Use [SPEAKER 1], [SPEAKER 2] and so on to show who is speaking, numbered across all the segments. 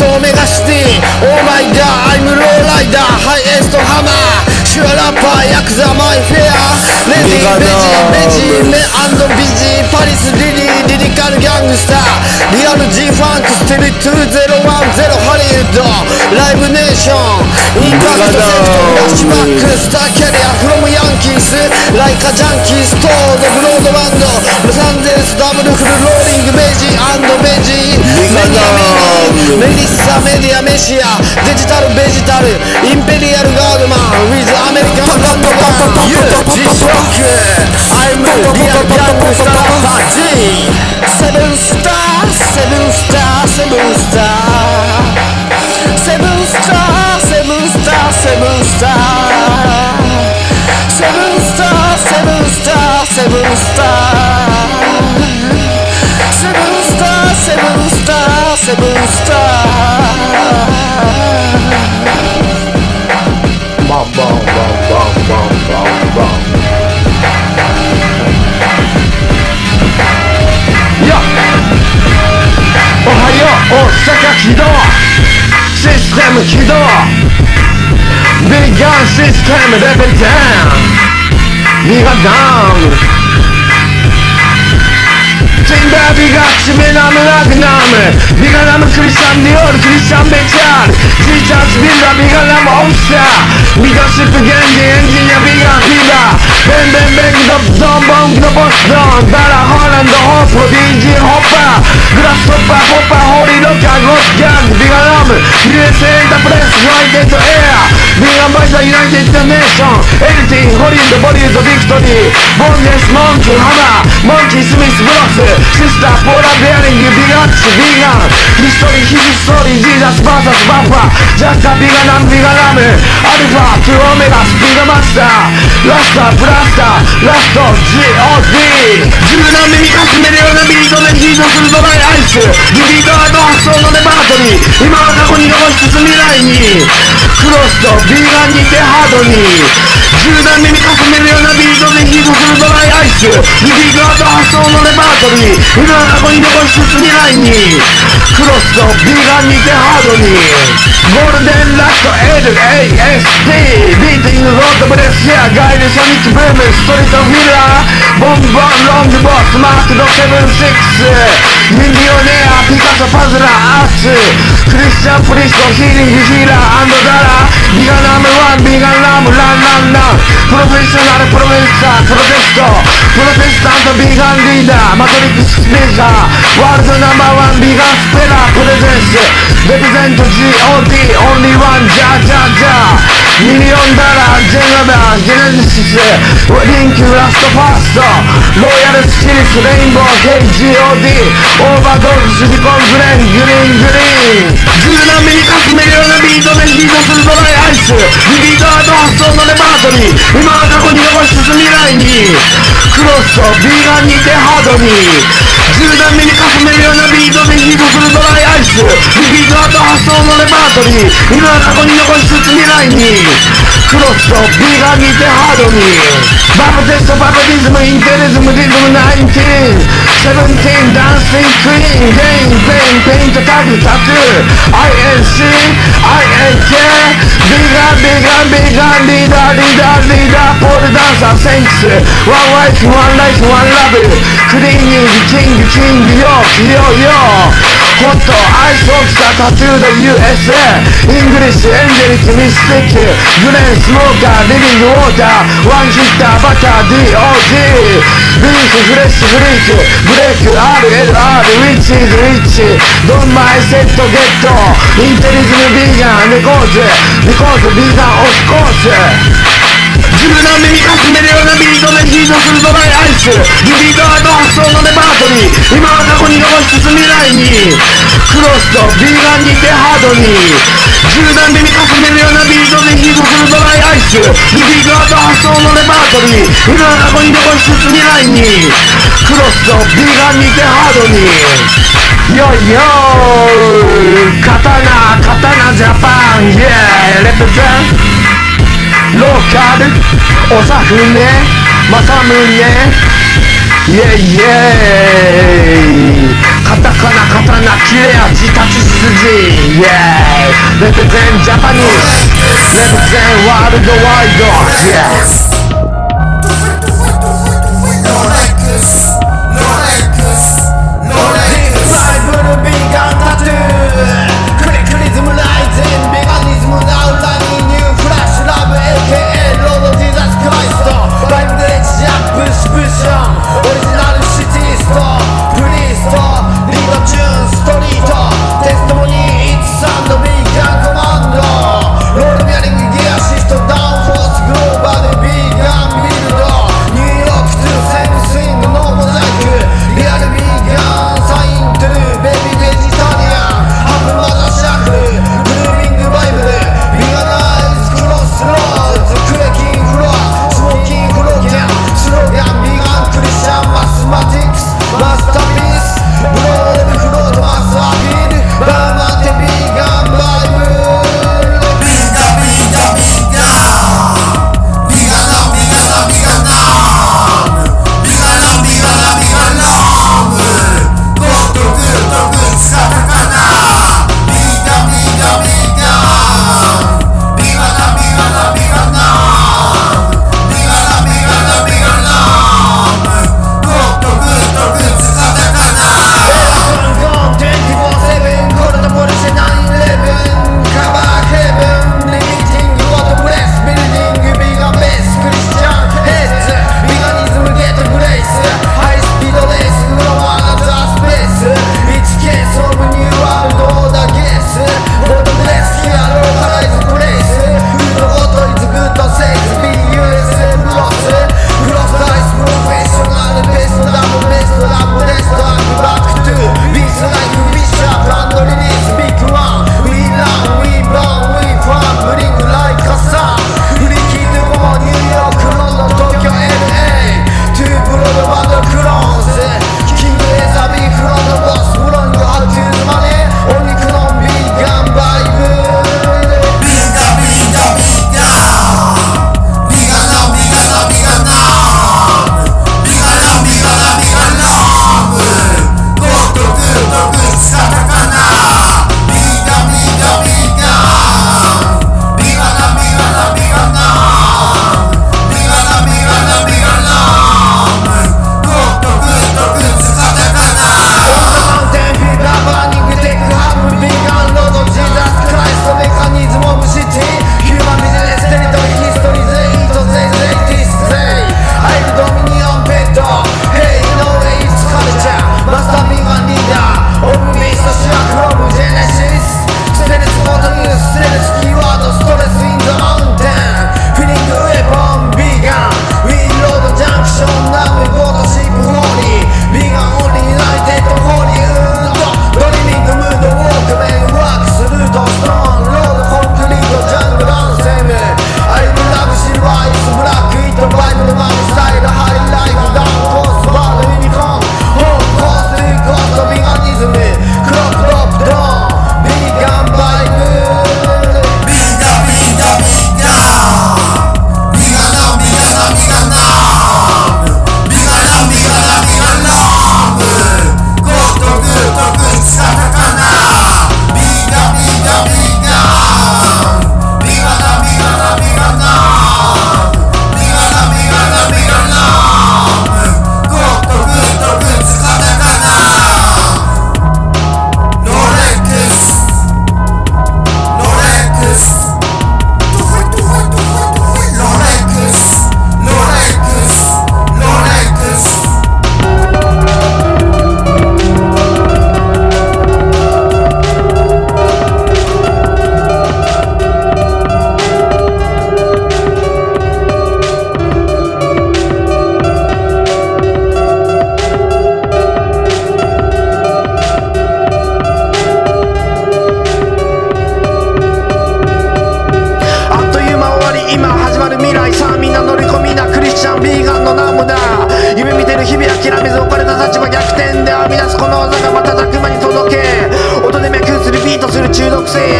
[SPEAKER 1] オメガシティオーマイガーアイムローライダーハイエストハマーシュアラッパーヤクザマイフェアレディーベジメビジパリスリリーリリカルギャングスターリアル G ファンクステリ2010ハリウッドライブネーションインパクトセクトフラッシュバックスターキャリアフロムヤンキースライカジャンキーストードブロードバンドロサンゼルスダブルフルローリングメジメジメディアメリッサメディアメシアデジタルベジタルインペリアルガードマン with アメリカンランドマン G-SHOCK I'm real gangsta rapper G セブンスターセブンスターセブンスターセブンスターセブンスターセブンスターセブンスターセブンスターセブンスターセブンスターセブンスターセブンスターバンバンバンバンバンバンバンおはよう大阪起動システム起動ビッガンシステムレベル10ミガダウンティンバービガッチメナムラグナムビガナムクリスチャンディオールクリスチャンベチャールジーチャーズビルダビガナムオフィサーリーダーシップゲンジエンジニアビガンフィーバーベンベンベングドドンボングドボスドンダラホーランドホープ DG ホッパーグラストッパーポッパーホーリーロッカーゴスギャングビガナム USA エンタプレスフライテッドエアビガンバイザーユナイテッドネーションエルティンホリウッドボリュードビクトリーボンネスモンキーハマーモンキースミスブロスシスターポーラベアリングビガッチビガンヒストリーヒストリージーザスバーサスバッファジャッカビガナムビガナムアルファトゥオメガスピガマスターラスターブラスターラスト GOD 柔軟耳かすめるようなビートでヒートするドライアイスリビートアート発想のレパートリー今は過去に残しつつ未来にクロスとビーガンにてハードに柔軟耳かすめるようなビートでヒートするドライアイスリビートアート発想のレパートリー今は過去に残しつつ未来にクロスとビーガンにてハードにゴールデンラスト LAST ビーティングロードブレスシェアガイルソニックブームストリートフィラーボンボンロングボスマークド76ミリオネアピカソパズラーアーツクリスチャンプリストヒーリングヒーラーダラビガナムワンビガンラムランランランプロフェッショナルプロフェッサープロテストプロテスタントビガンリーダーマトリックスメジャーワールドナンバーワンビガンスペラープレゼンスレプゼント GOD オンリーワンジャージャージャーミリオンダラージェネバージェネシスリンクラストファーストロイヤルスキリスレインボー KGOD オーバードーズシリコングレングリーン柔軟目にかすめるようなビートでヒートするドライアイスリビートアート発想のレパートリー今は過去に残しつつ未来にクロスとビーガンにてハードに柔軟目にかすめるようなビートでヒートするドライアイスリビートアート発想のレパートリー今は過去に残しつつ未来にクロスとビーガンにてハードにバブテストバブディズムインテリズムディズム1917ダンシングクイーンゲインペイントタグタトゥー INC INK ビガンリーダーポールダンサーセンクスワンワイフワンライフワンラブクリーニングキングヨホットアイスオフィサータトゥード USA イングリッシュエンジェリックミスティックグレンスモーカーリビングウォーターワンヒッターバター DOG ビーフフレッシュフリークブレイク RLR ウィッチーズウィッチドンマイセットゲットインテリズムビーガンレコーズビーガンオフコース柔軟目にかすめるようなビートでヒートするドライアイスリビートアート発想のレパートリー今は過去に残しつつ未来にクロスとビーガンにてハードに柔軟目にかすめるようなビートでヒートするドライアイスリビートアート発想のレパートリー今は過去に残しつつ未来にクロスとビーガンにてハードにヨヨー刀ジャパンイエーレプゼンローカルおさふねまさむねイエイイエーイカタカナ刀切れ味立ち筋 Yeah Represent Japanese Represent World Wide Yeah
[SPEAKER 2] Down force global vegan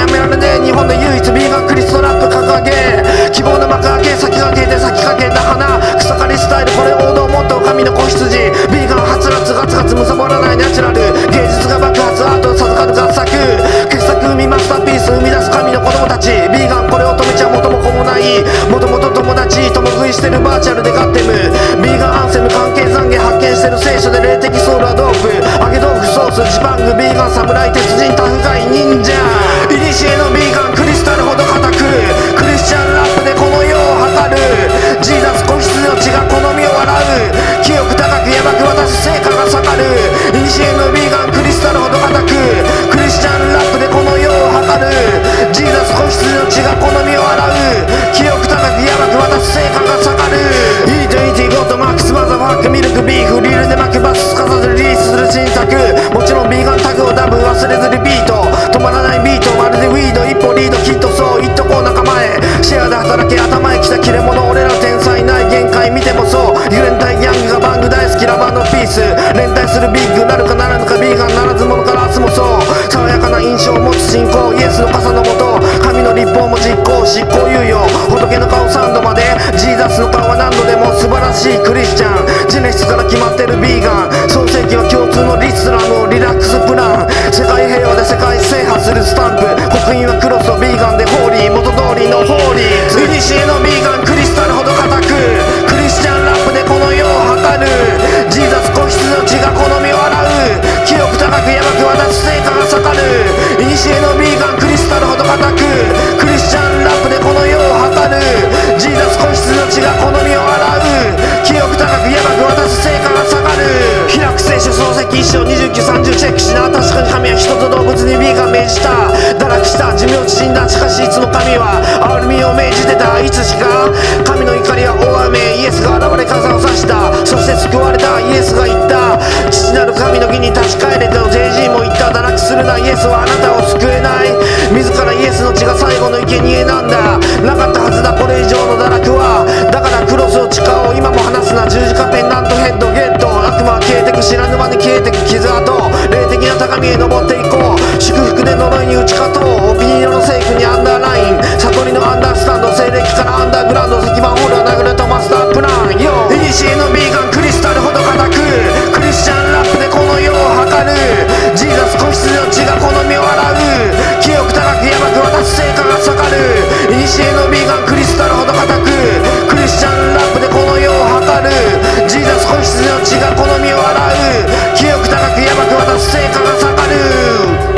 [SPEAKER 1] められねえ日本で唯一ビーガンクリストラップ掲げ希望の幕開け先駆けて先駆けた花草刈りスタイルこれ王道もっと神の子羊ビーガンはつらつガツガツむさぼらないナチュラル芸術が爆発アートを授かる合作傑作生みマスターピース生み出す神の子供たちビーガンこれを止めちゃ元も子もないもともと友達共食いしてるバーチャルでガッテムビーガンアンセム関係懺悔発見してる聖書で霊的ソウルはドープ揚げ豆腐ソースジパングビーガン侍鉄人タフガイ忍者いにしえのビーガンクリスタルほど固くクリスチャンラップでこの世を測るジーザス子羊の血が好みを笑う清く高くヤバく渡す成果が盛るいにしえのビーガンクリスタルほど固くクリスチャンラップでこの世を測るジーザス子羊の血が好みを洗う清く高くヤバく渡す成果が盛るイートイーティゴッドマックスマザーファックミルクビーフリールで巻くバスすかさずリリースする新作もちろんビーガンタグをダブ忘れずリピート止まらないビートまるでウィード一歩リードきっとそう言っとこう仲間へシェアで働け頭へ来た切れ者俺ら天才ない限界見てもそうユレンタイヤングがバング大好きラバーのピース連帯するビッグなるかならぬかビーガンならず者から明日もそう爽やかな印象を持つ信仰イエスの傘のもと神の立法も実行執行猶予仏の顔3度までジーザスの顔は何度でも素晴らしいクリスチャンジェネシスから決まってるビーガン創世記は共通のリスラムリラックスプラン世界平和で世界制覇するスタンプ刻印はクロスをビーガンでホーリー元通りのホーリーいにしえのビーガンクリスタルほど固くクリスチャンラップでこの世を測るジーザス子羊の血が好みを洗う清く高くヤバく渡す成果が盛るいにしえのビーガンクリスタルほど固くクリスチャンラップでこの世を測るジーザス子羊の血が好みを洗う清く高くヤバく渡す成果が盛る開く聖書漱石一章2930チェックしな確かに神は人と動物にビーガン命じた堕落した寿命縮んだしかしいつも神は憐れみを命じてたいつしか神の怒りは大雨イエスが現れ傘を差したそして救われたイエスが言った父なる神の義に立ち返れと JG も言った堕落するなイエスはあなたを救えない自らイエスの血が最後の生贄なんだなかったはずだこれ以上の堕落はだからクロスを誓おう今も話すな十字架ペンダントヘッドゲット悪魔は消えてく知らぬ間に消えてく傷跡霊的な高みへ登っていこう祝福で呪いに打ち勝とうお気に入りのセーフにアンダーライン悟りのアンダースタンド西暦からアンダーグラウンド石板ホールを殴るとマスタープランよいにしえのビーガンクリスタルほど固くクリスチャンラップでこの世を測るジーザス子羊の血が好みを洗う清く高くヤバく渡す成果が盛るいにしえのビーガンクリスタルほど固くクリスチャンラップでこの世を測るジーザス子羊の血が好みを洗う清く高くヤバく渡す成果が盛る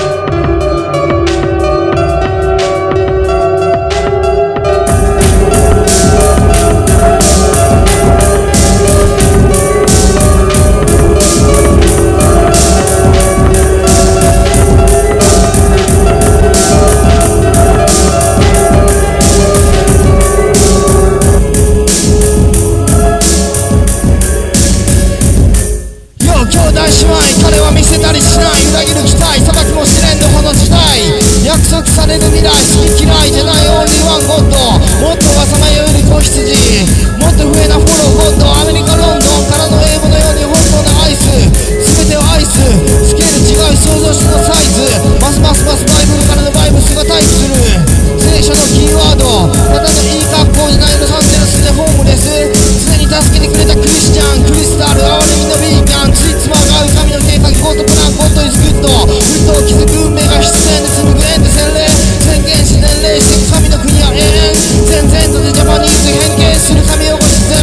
[SPEAKER 2] 約束される未来好き嫌いじゃないオンリーワンゴッドもっとがさまよえる子羊もっと増えなフォローゴッドアメリカロンドンからの英語のように本当のアイス全てをアイススケール違う想像してのサイズますますますバイブルからのバイブスがタイプする聖書のキーワードただのいい格好じゃないロサンゼルスでホームレス常に助けてくれたクリスチャンクリスタル憐れみのビーガンついつまが合う神の計画ゴッドプランゴッドイズグッドふっと気づく運命が必然で紡ぐエンド洗礼宣言し伝令して神の国は永遠全然とでジャパニーズ変形する神をご自然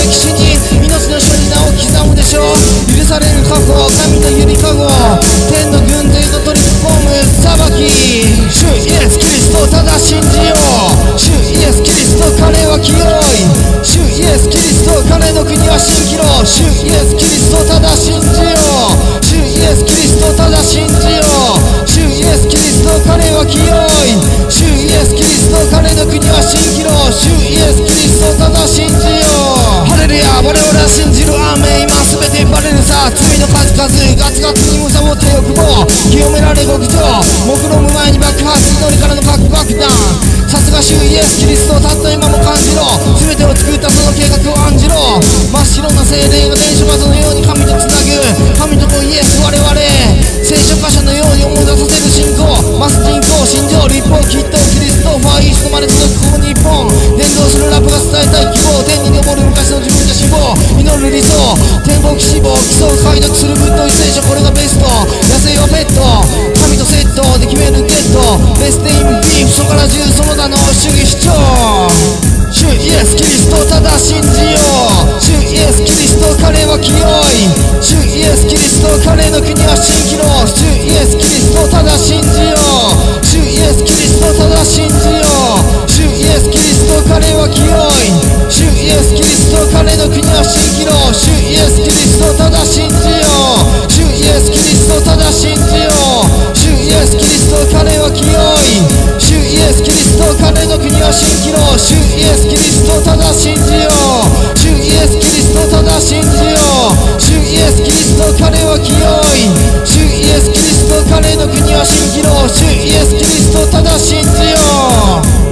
[SPEAKER 2] 歴史に命の処理名を刻むでしょう。許される過去神のゆりかご天の軍勢と取り込む裁き。主イエスキリストただ信じよう。主イエスキリスト彼は清い。主イエスキリスト彼の国は蜃気楼。主イエスキリストただ信じよう。主イエスキリストただ信じよう。主イエスキリスト彼は清い。主イエスキリスト彼の国は蜃気楼。主イエスキリストただ信じよう。ハレルヤ我々は信じるアーメン。今すべてバレるさ罪の数々ガツガツに貪って欲望清められ極上目論む前に爆発祈りからの核爆弾。さすが主イエスキリストたった今も感じろ全てを作ったその計画を案じろ。真っ白な精霊が電書窓のように神とつなぐ神と子イエス我々聖書箇所のように思い出させる信仰マス人口信条立法きっとキリストファーイーストまで届くこの日本伝道するラップが伝えたい希望天に昇る昔の自分が死亡祈る理想天国志望基礎を解読するぶっとい聖書これがベスト野生はペット神とセットで決めるゲットベストインビーフそこから中その他の主義主張。主イエスキリストただ信じよう。主イエスキリスト彼は清い。主イエスキリスト彼の国は蜃気楼。主イエスキリストただ信じよう。主イエスキリストただ信じよう。主イエスキリスト彼は清い。主イエスキリスト彼の国は蜃気楼。主イエスキリストただ信じよう。主イエスキリストただ信じよう。主イエスキリスト彼は清い。主イエスキリスト彼の国は蜃気楼。主イエスキリストただ信じよう。主イエスキリストただ信じよう。主イエスキリスト彼は清い。主イエスキリスト彼の国は蜃気楼。主イエスキリストただ信じよう。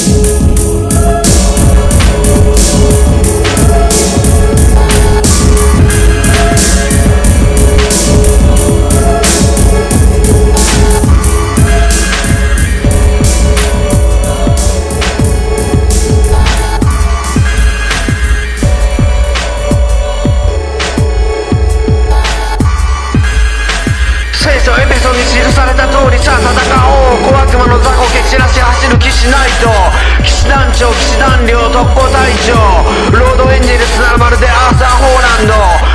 [SPEAKER 1] エペソに記された通りさあ戦おう小悪魔の雑魚蹴散らし走る騎士ナイト騎士団長騎士団領特攻隊長ロードエンジェルスならまるでアーサー・ホーランド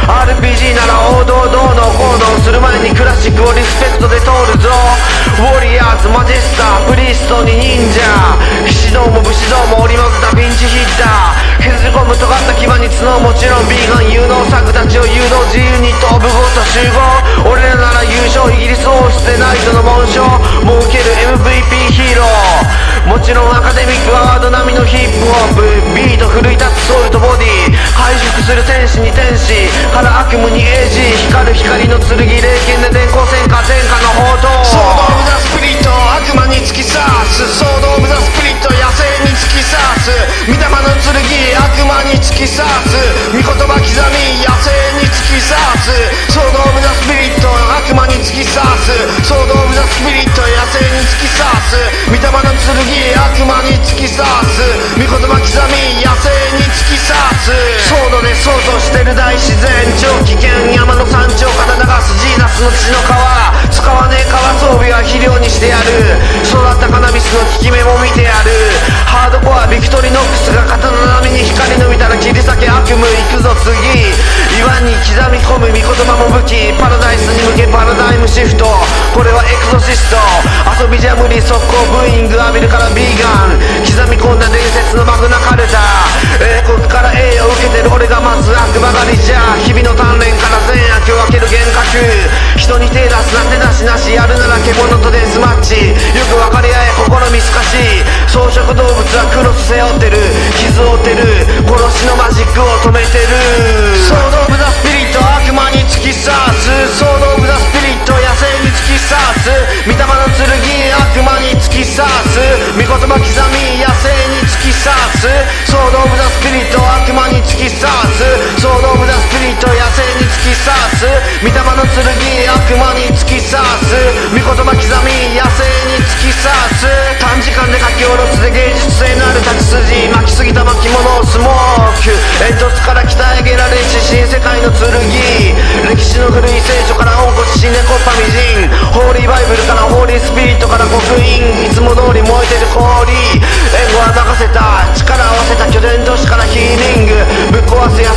[SPEAKER 1] RPG なら王道堂々行動する前にクラシックをリスペクトで通るぞウォリアーズマジェスタープリストに忍者騎士道も武士道も織り交ぜたピンチヒッター削り込む尖った牙に角もちろんビーガン有能作たちを誘導自由に飛ぶごと集合俺らなら優勝イギリス王室でナイトの紋章もう受ける MVP ヒーローもちろんアカデミックアワード並みのヒップホップビート奮い立つソウルとボディ回復する戦士に天使から悪夢にエイジ光る光の剣霊剣で電光戦火天下の宝刀ソード・オブ・ザ・スピリット悪魔に突き刺すソード・オブ・ザ・スピリット野生に突き刺す御霊の剣悪魔に突き刺す御言葉刻み野生に突き刺すソード・オブ・ザ・スピリット悪魔に突き刺すソード・オブ・ザ・スピリット野生に突き刺す御霊の剣悪魔に突き刺す御言葉刻み野生に突き刺すソードで想像してる大自然超危険山の山頂から流すジーナスの血の川使わねえ川装備は肥料にしてやる育ったカナビスの効き目も見てやるハードコアビクトリノックスが刀並みに光抜いたら切り裂け悪夢行くぞ次岩に刻み込む御言葉も武器パラダイスに向けパラダイムシフトこれはエクソシスト遊びじゃ無理速攻ブーイング浴びるからビーガン刻み込んだ伝説のマグナカルタ英国から栄誉を受けてる俺がまず悪ばかりじゃ日々の鍛錬から善悪を分ける幻覚人に手出すな手出しなしやるなら獣とデスマッチよく分かり合え心見透かし草食動物はクロス背負ってる傷を負ってる殺しのマジックを止めてるソード・オブ・ザ・スピリット悪魔に突き刺すソード・オブ・ザ・スピリット野生に突き刺す御霊の剣悪魔に突き刺す御言葉刻み野生に突き刺すソード・オブ・ザ・スピリット悪魔に突き刺すソード・オブ・ザ・スピリット野生に突き刺す御霊の剣悪魔に突き刺す御言葉刻み野生に突き刺す短時間で書き下ろすで芸術性のある立ち筋巻きすぎた巻物をスモーク煙突から鍛え上げられし新世界の剣歴史の古い聖書から温故知新でコッパみじんホーリーバイブルからホーリースピリットから刻印いつも通り燃えてる氷援護は任せた力合わせた拠点都市からヒーリングぶっ壊すや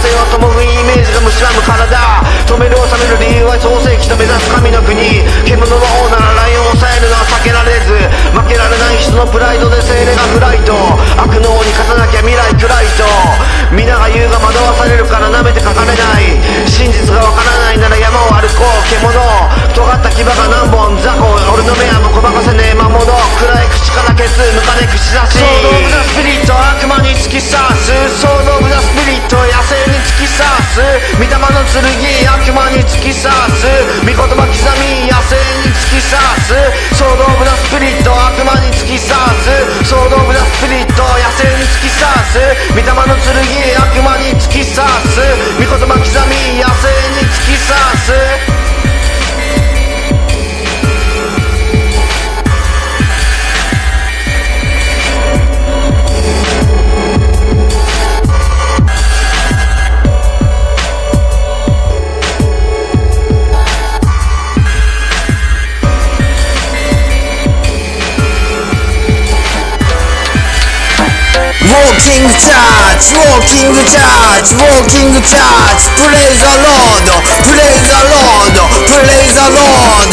[SPEAKER 1] 体止める収める理由は創世記と目指す神の国獣の王ならライオンを抑えるのは避けられず負けられない人のプライドで精霊がフライト悪の王に勝たなきゃ未来暗いと皆が言うが惑わされるから舐めてかかれない真実がわからないなら山を歩こう獣尖った牙が何本雑魚俺の目はもこばかせねえ魔物暗い口からケツ抜かねえ口差しソード・オブ・ザ・スピリット悪魔に突き刺すソード・オブ・ザ・スピリット野生に突き刺す御霊の剣悪魔に突き刺す御言葉刻み野生に突き刺すソード・オブ・ザ・スピリット悪魔に突き刺すソード・オブ・ザ・スピリット野生に突き刺す御霊の剣悪魔に突き刺す御言葉刻み野生に突き刺す
[SPEAKER 2] Walking church, walking church, walking church. Praise the Lord, praise the Lord, praise the Lord.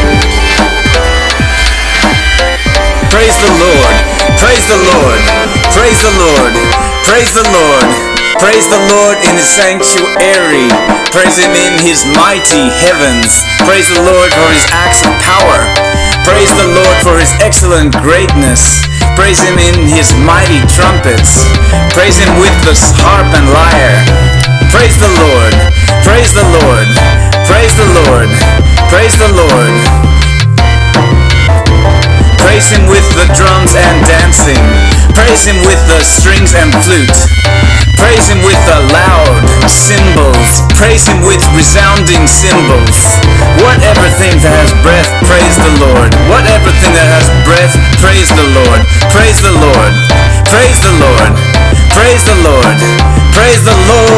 [SPEAKER 3] Praise the Lord, praise the Lord, praise the Lord, praise the Lord. Praise the Lord in His sanctuary. Praise Him in His mighty heavens. Praise the Lord for His acts of power. Praise the Lord for His excellent greatness. Praise Him in His mighty trumpets. Praise Him with the harp and lyre. Praise the Lord. Praise the Lord. Praise the Lord. Praise the Lord. Praise Him with the drums and dancing. Praise Him with the strings and flute. Praise Him with the loud cymbals. Praise Him with resounding cymbals. Whatever thing that has breath, praise the Lord. Whatever thing that has breath, praise the Lord. Praise the Lord. Praise the Lord. Praise the Lord. Praise the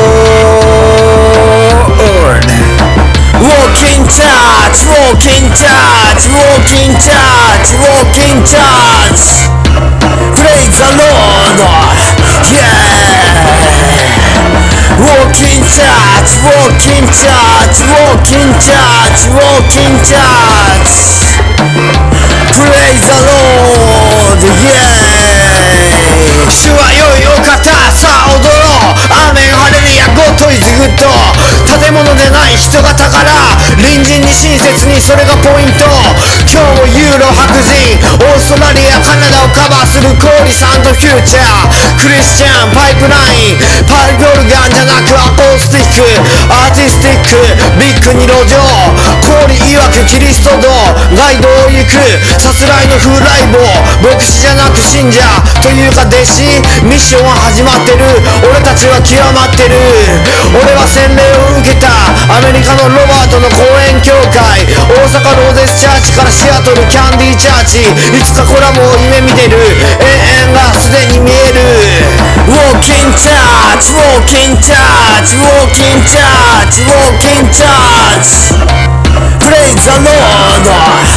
[SPEAKER 3] Lord.
[SPEAKER 2] Walking church, walking church, walking church, walking church. Praise the Lord. Yeah. Walking church, walking church, walking church, walking church. Praise the Lord. Yeah. 主は良いお方、さあ踊ろう。アーメンハレルヤ、ゴッドイズグッド。建物でない人が宝、隣人に親切に、それがポイント。今日もユーロ白人、オーストラリアカナダをカバーするコーリサンドフューチャー。クリスチャンパイプライン、パイプオルガンじゃなくアコースティック、アーティスティック、ビッグに路上。コーリ曰くキリスト道、ガイドを行く、さすらいの風来坊、牧師じゃなく信者というか弟子、ミッションは始まってる。俺たちは極まってる。俺は洗礼を受けたアメリカのロバートの講演協会、大阪ローゼスチャーチからシアトルキャンディーチャーチ、いつかコラボを夢見てる。永遠がすでに見える。 Walking church, walking church, walking church, walking church. Praise the Lord.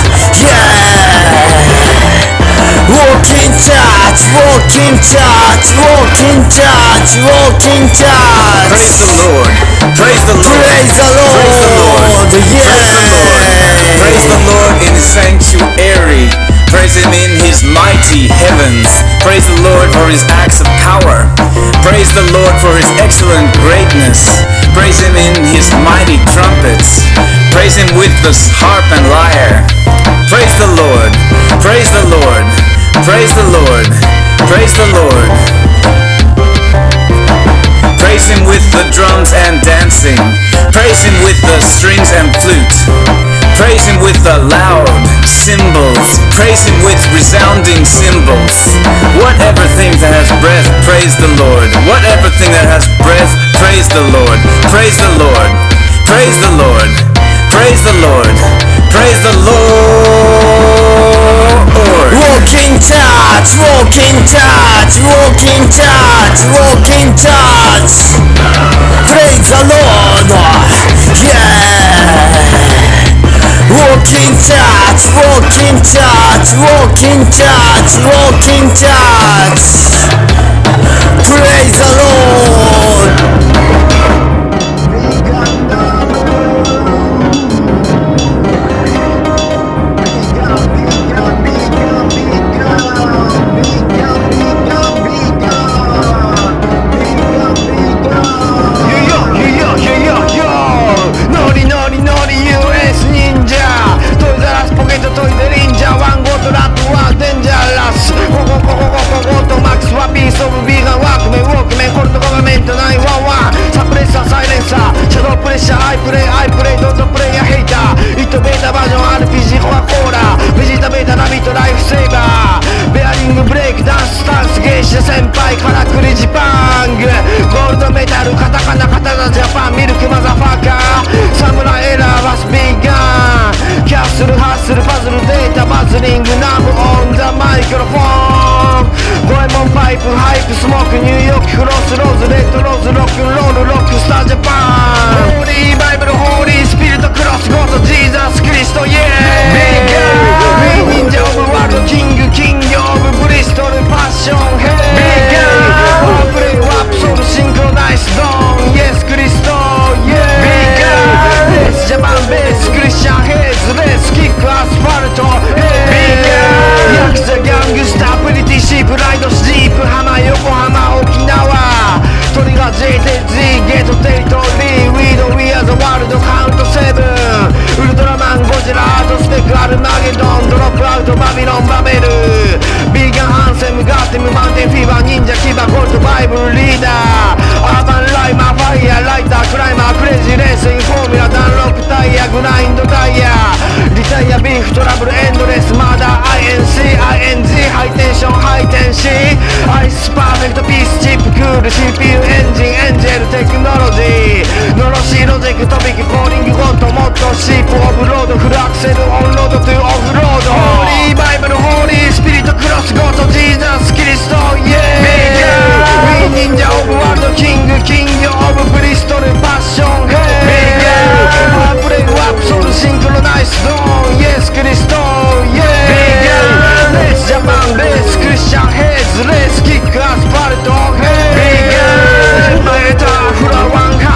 [SPEAKER 2] Yeah. Walking church, walking church, walking church, walking church.
[SPEAKER 3] Praise the Lord. Praise the Lord.
[SPEAKER 2] Praise the Lord.
[SPEAKER 3] Praise the Lord.
[SPEAKER 2] Yeah.
[SPEAKER 3] Praise the Lord in His sanctuary. Praise Him in His mighty heavens. Praise the Lord for His acts of power. Praise the Lord for His excellent greatness. Praise Him in His mighty trumpets. Praise Him with the harp and lyre. Praise the Lord. Praise the Lord. Praise the Lord. Praise the Lord. Praise Him with the drums and dancing. Praise Him with the strings and flute. Praise Him with the loud cymbals. Praise Him with resounding cymbals. Whatever thing that has breath, praise the Lord. Whatever thing that has breath, praise the Lord. Praise the Lord. Praise the Lord. Praise the Lord. Praise the Lord.
[SPEAKER 2] Walking church, walking church, walking church, walking church. Praise the Lord. Yeah. Walking church, walking church, walking church, walking church. Praise the Lord.
[SPEAKER 1] I play don't play a hater イットベータバージョン RPG コアコーラベジータベータラビットライフセーバーベアリングブレイクダンススタンス芸者先輩からくりジパングゴールドメダルカタカナカタナジャパンミルクマザファーカーサムライエラーバスビーガンキャッスルハッスルパズルデータバズリングナムオンザマイクロフォンゴエモンパイプハイプスモークニューヨーククロスローズレッドローズロックンロールロックスタージャパンホーリーバイブルホーリースピリットクロスゴートジーザスクリストイエーイビーガー忍者オブワールドキングオブブリストルパッションヘイビーガーワープレイワープソウルシンクロナイスドーンイエスクリストイエーイビーガーベースジャパンベースクリスチャンヘイズレースキックアスファルトヘイビーガーヤクザギャングスタープリティシープライドスジープ浜横浜沖縄トリガー JTZ ゲートテリトリーウィードウィアザワールドカウント7ウルトラマンゴジラアートスペックアルマゲドンドロップアウトバビロンバベルビーガンハンセムガーテムマウンテンフィーバー忍者キバゴルトバイブルリーダーアーバンライマーファイヤーライタークライマークレイジーレースインフォーミュラダンロックタイヤグラインドタイヤリタイアビーフトラブルエンドレスマーダー INCING ハイテンションハイテンシーアイスパーフェクトピースチップクール CPUエンジンエンジェルテクノロジーノロシーロジックトピックコーリングゴッドモットシープオブロードフルアクセルオンロードトゥオフロードホーリーバイブルホーリースピリットクロスゴッドジーザスキリストイエーイウィン忍者オブワールドキングオブブリストルパッションヘイワープレイワープソウルシンクロナイスドーンイエスクリストイエーイレースジャパンベースクリスチャンヘイズレースキックアスファルトヘイマエターフラ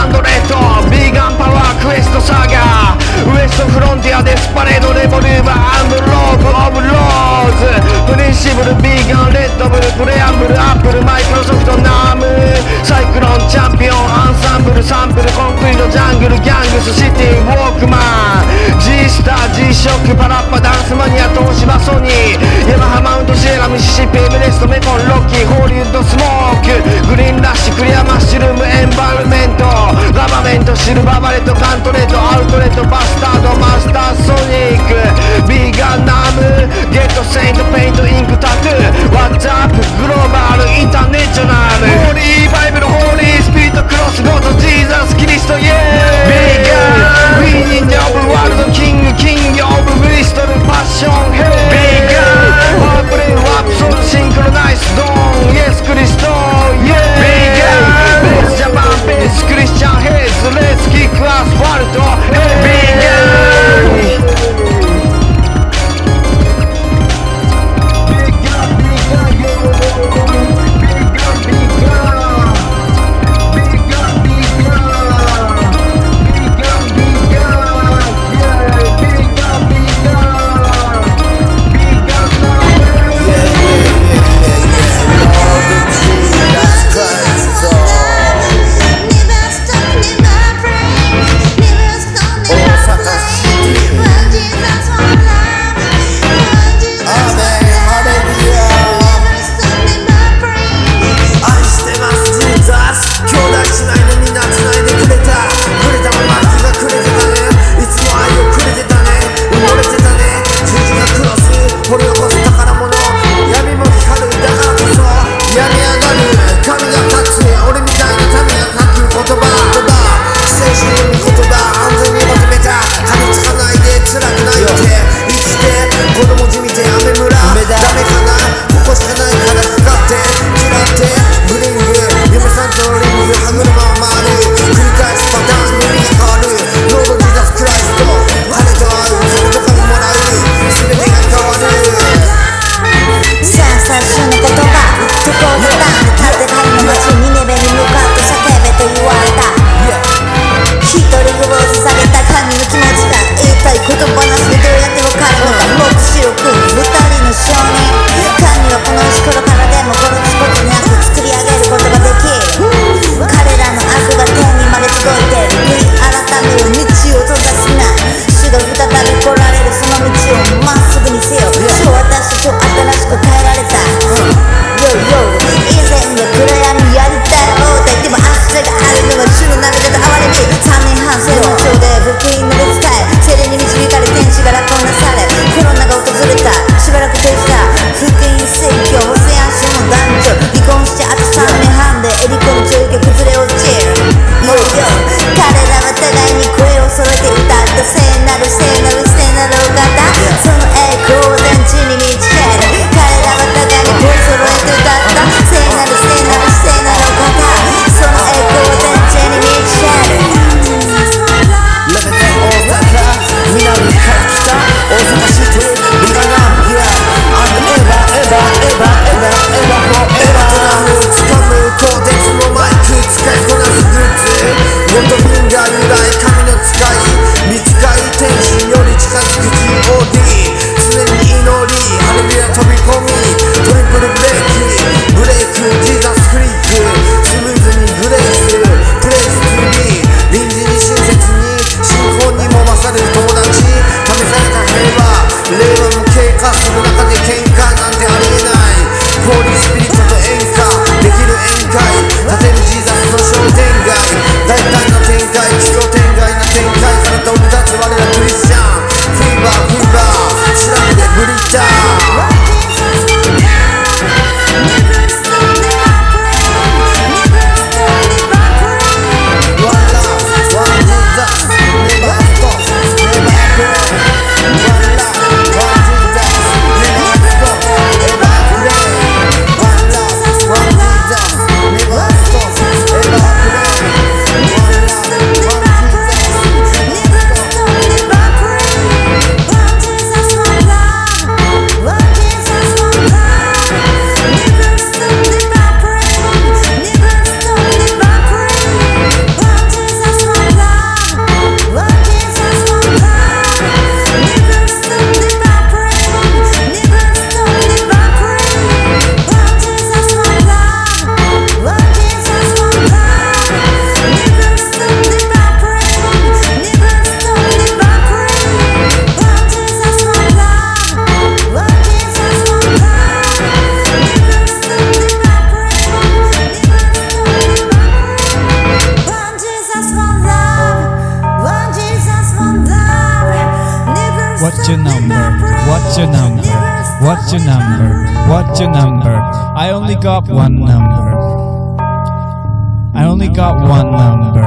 [SPEAKER 1] 100ビーガンパワークエストサガウエストフロンティアデスパレードレボリューバーローブオブローズプリンシブルビーガンレッドブルプレアンブルアップルマイクロソフトナムサイクロンチャンピオンアンサンブルサンプルコンクリートジャングルギャングスシティウォークマン G スター G ショックパラッパダンスマニア東芝ソニーヤマハマウントシエラミシシッピエベレストメコンロッキーホーリウッドスモークグリーンラッシュクリアマッシュルームエンバイルメントガバメントシルバーバレットカントレートアウトレットバスタードマスターソニックビーガンナムゲットセイントペイントインクタトゥー What's up グローバルインターネショナルホーリーバイブルホーリースピリットクロスゴートジーザスキリストイエーイビーガンウィー忍者オブワールドキングオブブリストルパッションヘイビーガンワープレイワープソウルシンクロナイスドーンイエスクリストイエーイビーガンベースジャパンベースクリスチャンヘイズレースキックアスファルトヘイビーガン
[SPEAKER 4] your number? What's your number? What's your number? What's your number? I only got one number. I only got one number.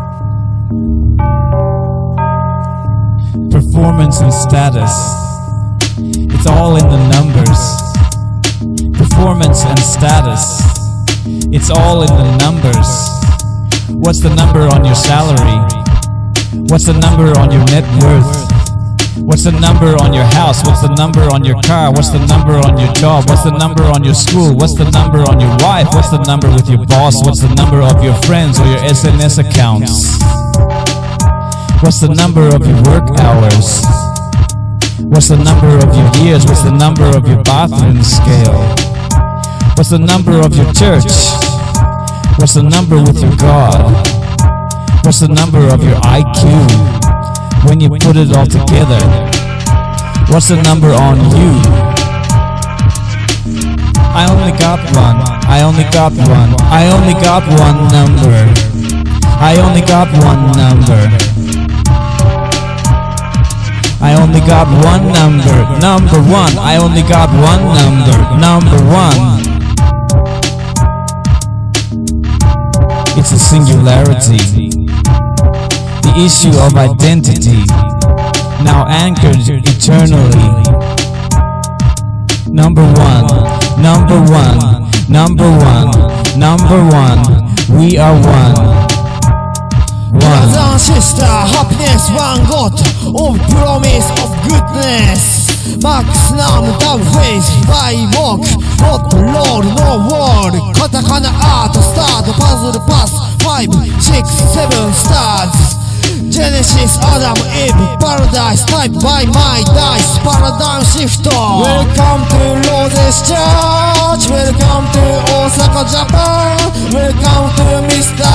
[SPEAKER 4] Performance and status. It's all in the numbers. Performance and status. It's all in the numbers. What's the number on your salary? What's the number on your net worth? What's the number on your house? What's the number on your car? What's the number on your job? What's the number on your school? What's the number on your wife? What's the number with your boss? What's the number of your friends or your SNS accounts? What's the number of your work hours? What's the number of your years? What's the number of your bathroom scale? What's the number of your church? What's the number with your God? What's the number of your IQ? When you put it all together, what's the number on you? I only got one. I only got one. I only got one number. I only got one number. I only got one number. Number one. I only got one number. Number one. It's a singularity. The issue of identity, now anchored eternally. Number one, number one, number one, number one. We are one.
[SPEAKER 2] Brothers and sisters, happiness, one God of promise of goodness. Max Nam, double face, by walk, not Lord, no word. Katakana art, start, puzzle, pass, 5, 6, 7 stars. Genesis, Adam, Eve, paradise, type by my dice, paradigm shifter. Welcome to Roses Church, welcome to Osaka, Japan, welcome to Mr.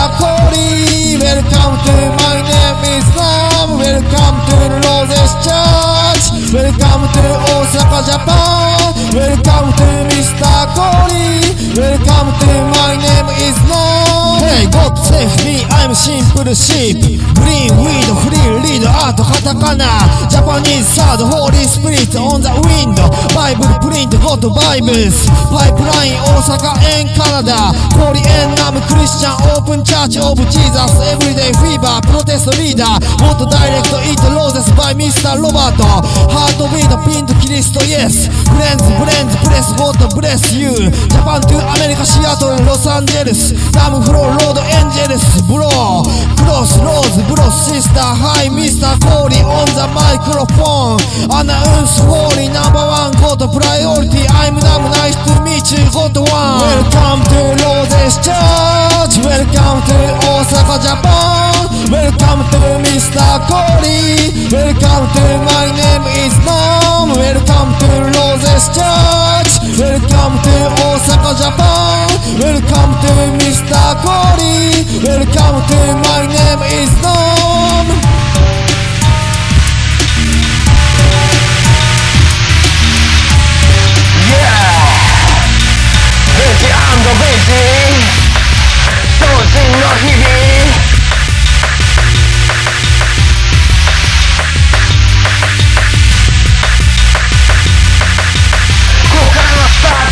[SPEAKER 2] Cory, welcome to my name is Nam, welcome to Roses Church, welcome to Osaka, Japan, welcome to Mr. Cory, welcome to my name is Nam. Hey, God save me, I'm simple sheep, green weed, free read, art, katakana, Japanese third, Holy Spirit on the wind, Bible print, God Bibles, pipeline, Osaka and Canada, Cory and Nam, Christian Open Church of Jesus, Everyday Fever, Protest Leader, Not Direct Eat Roses by Mr. Roberto, Heartbeat, Pin to Christ, yes, Friends, bless God bless you, Japan to America, Seattle, Los Angeles, Nam from Road Angeles, bro, Crossroads, bro, sister, hi, Mr. Cory on the microphone, announce holy number one, God priority, I'm Nam, nice to meet you, God one. Welcome to Roses Church, welcome to Osaka, Japan, welcome to Mr. Cory, welcome to my name is Nam, welcome to Roses Church, welcome to Osaka, Japan, welcome to Mr. Cory, welcome to my name is Nam.
[SPEAKER 1] ここからのスタート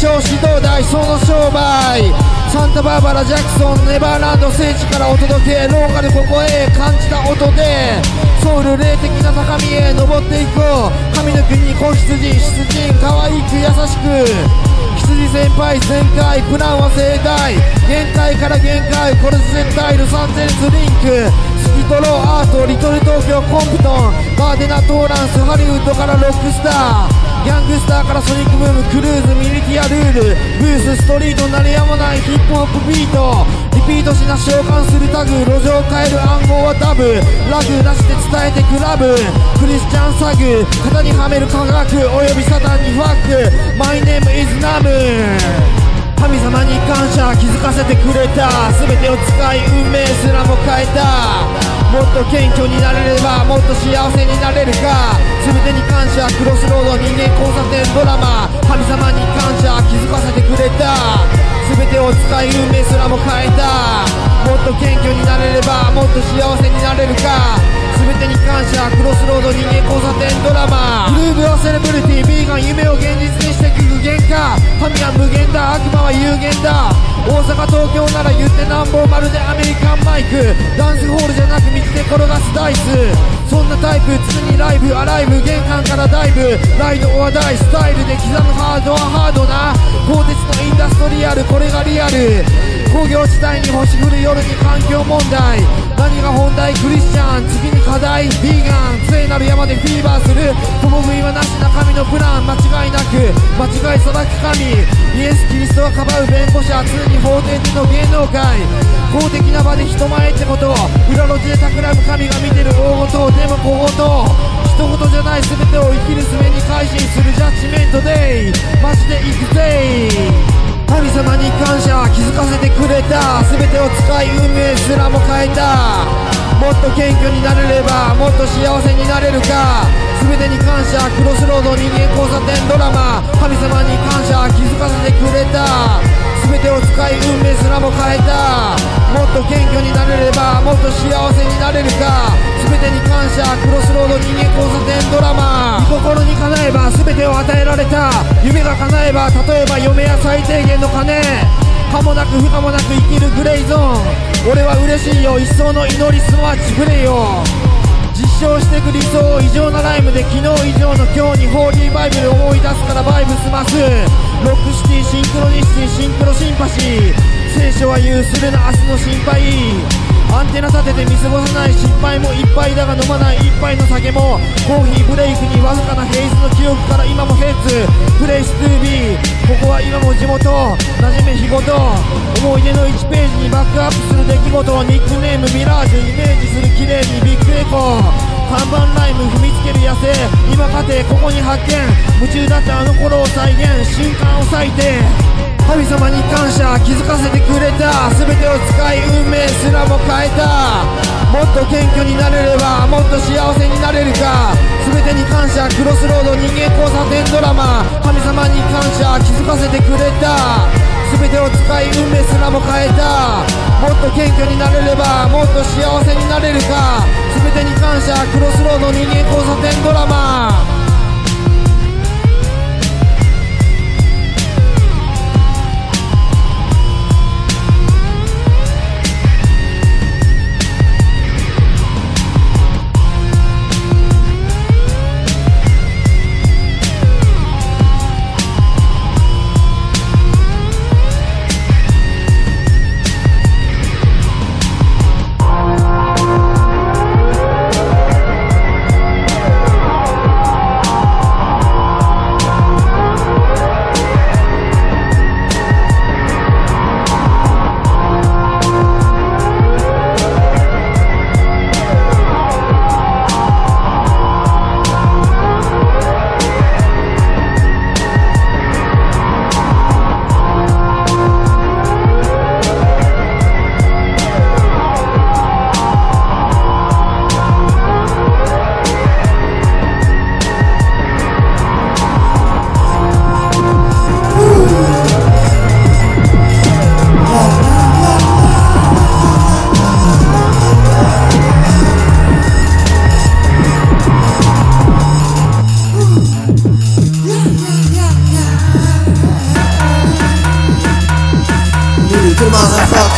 [SPEAKER 2] 調子どうだいその商売。サンタバーバラジャクソンネバーランド聖地からお届け、ローカルここへ感じた音でソウル霊的な高みへ登っていこう。神の国子羊出陣可愛く優しく、羊先輩全開プランは盛大、限界から限界これ絶対ロサンゼルスリンク、スキトローアートリトル東京コンプトン、ガーデナトーランスハリウッドからロックスター、ギャングスターからソニックブームクルーズミリティアルール、ブースストリート鳴りやまないヒップホップビート、リピートしな召喚するタグ、路上変える暗号はダブ、ラグなしで伝えてクラブ、クリスチャンサグ肩にはめる科学およびサタンにファック、マイネームイズナム。神様に感謝気づかせてくれた、全てを使い運命すらも変えた、もっと謙虚になれればもっと幸せになれるか、全てに感謝クロスロード人間交差点ドラマ、神様に感謝気づかせてくれた、全てを使い運命すらも変えた、もっと謙虚になれればもっと幸せになれるか、全てに感謝クロスロード人間交差点ドラマ、グルーブはセレブリティビーガン夢を現実にしてく具現化、神は無限だ悪魔は有限だ、大阪東京なら言ってなんぼまるでアメリカンマイク、ダンスホールじゃなく道で転がすダイス、そんなタイプ常にライブアライブ玄関からダイブ、ライドオアダイスタイルで刻むハードはハードな鋼鉄のインダストリアル、これがリアル、工業地帯に星降る夜に環境問題、何が本題クリスチャン次に課題ビーガン、聖なる山でフィーバーする共食いはなしな神のプラン、間違いなく間違い裁き神、イエス・キリストはかばう弁護士、常に法廷での芸能界、公的な場で人前ってこと、裏路地で企む神が見てる大事、でも小言人事じゃない全てを生きる術に改心するジャッジメントデイ、マジで行くぜ。神様に感謝気づかせてくれた、全てを使い運命すらも変えた、もっと謙虚になれればもっと幸せになれるか、全てに感謝クロスロード人間交差点ドラマ、神様に感謝気づかせてくれた、全てを使い運命すらも変えた、もっと謙虚になれればもっと幸せになれるか、全てに感謝クロスロード人間交差点ドラマ、見心に叶えば全てを与えられた、夢が叶えば例えば嫁や最低限の金、可もなく不可もなく生きるグレイゾーン、俺は嬉しいよ一層の祈りすなわち触れよ、実証してく理想異常なライムで昨日以上の今日にホーリーバイブル思い出すからバイブスます、ロックシティシンクロニシティシンクロシンパシー、聖書は言うするな明日の心配、アンテナ立てて見過ごさない失敗もいっぱいだが飲まない一杯の酒も、コーヒーブレイクにわずかなヘイズの記憶から今もヘッズプレイストゥービー、ここは今も地元馴染め日ごと、思い出の1ページにバックアップする出来事、ニックネームミラージュイメージする綺麗にビッグエコー、看板ライム踏みつける野生、今家庭ここに発見、夢中だったあの頃を再現、瞬間を割いて神様に感謝気づかせてくれた、全てを使い運命すらも変えた、もっと謙虚になれればもっと幸せになれるか、全てに感謝クロスロード人間交差点ドラマ、神様に感謝気づかせてくれた、全てを使い運命すらも変えた、もっと謙虚になれればもっと幸せになれるか、全てに感謝クロスロード人間交差点ドラマ。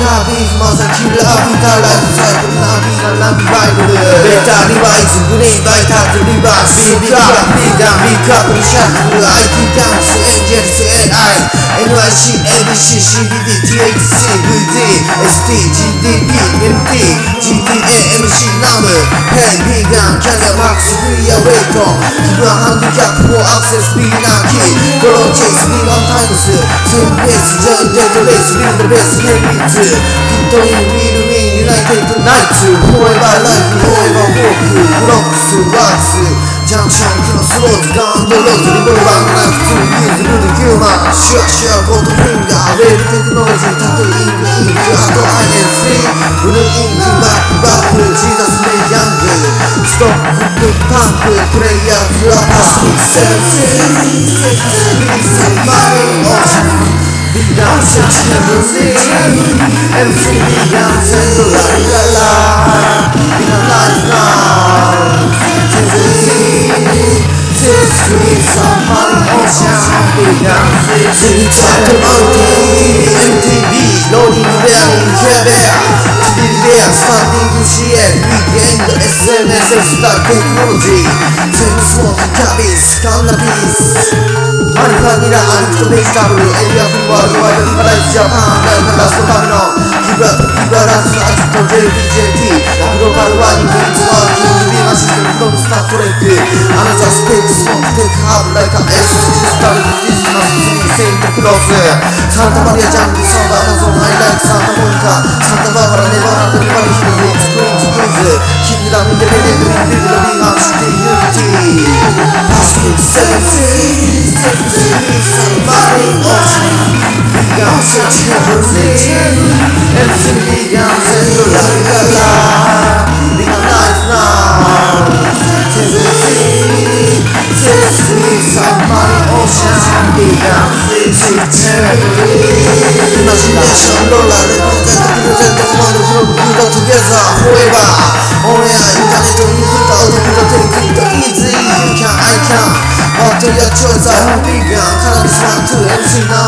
[SPEAKER 2] カービーフマザキラービーターライフサイクルナビーナランビバイブルベータリバイズグリーンバイターズリバースビーカービーガンビーカープリシャックル IT ダンスエンジェルス AI NYC ABC CBD THC VD ST GDP MT GTA MC ナム Hey ビーガンキャリアマックスフリーアウェイト自分はハンディキャップ4アクセスビーナーキードローチェイスビーガンタイムスセーフペースジョインデッドレースビルドベースヘビーツフィットインウィールウィンユナイテッドナイツフォーエバーライフフォーエバーウォークブロックスワークスジャンクションクロスローズガンドローズリボルバーナイフ2ユーズルードヒューマンシュアシュアゴートフィンガーウェールテクノロジータトゥイングインクハート INC ブルーインクバックバックジーザスメイヤングストップフックパンクプレイヤーズラッパーセルフセルフマリオーシャンビーガンセルフネブリー MC ビーガンセンドラリララビーガンライフナウセルフサンマリオーシャンビーガンセルフチャットマウンティ MTV ローリングレアリングケアベアレアスタンディング CL ウィークエンド SNS スターテクノロジーセンスモークキャビスカンナビスアルファニラアリクトベジタブルエリアフルワールドワイドリバライズジャパンライフラストタミノギブアップギブアランスアジット JPJT グローバルワーニングインズワーキングビーマシステムフロムスタートレックアナザースペークスモークテクハーブライカエススタルディズマスセイントクロスサンタマリアジャングサンバアマゾンハイライトサンタモニカサンタバーバラネバーランドリバリヒルズスプリンズクイズキングダムインデペンデントインビルドビーガンシティユニティパシフィックセブンシーセブンシーサンマリオーシャンビーガンセルチネブリー MC ビーガンセンドラリガラビーガンライフナウセブンシーセブンシーサンマリオーシャンビーガンセルチネブリーイマジネーションローラーレプレゼントコマンドフロムグードトゥゲザーフォーエバーオンエアインターネットインフルタオトプロテイクイットイージー You can I can What your choice I am vegan Cannabis 1 2 MC ナ